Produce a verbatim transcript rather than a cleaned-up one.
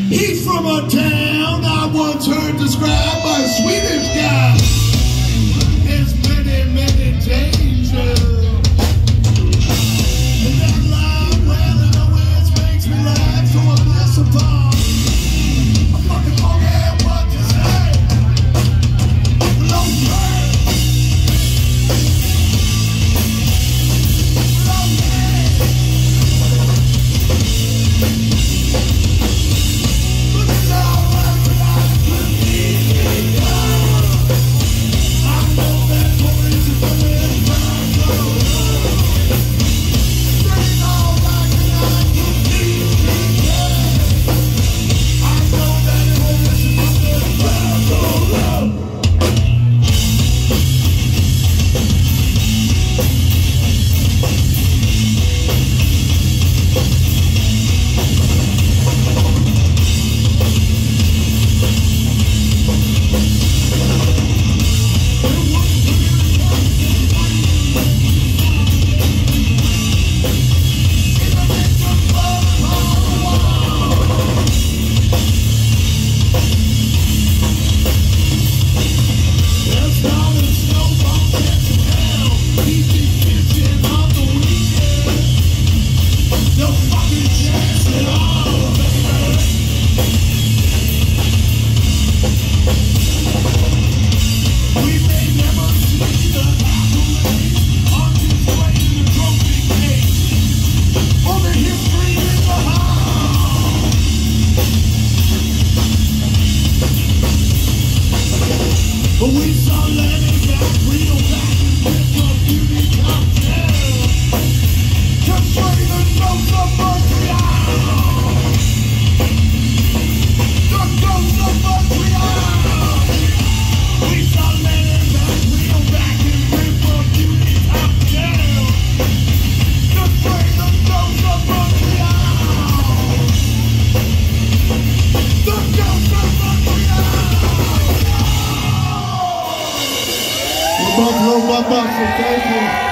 He's from a town I once heard described by a Swedish guy. There's many, many dangers. And that loud weather always makes me laugh, so I bless upon. I fucking forget what to say. Low bird. Low bird. Look at that weather, I could be down. I know that boys are coming back. Straight all back and I could be down. I know that boys are coming back. Thank you.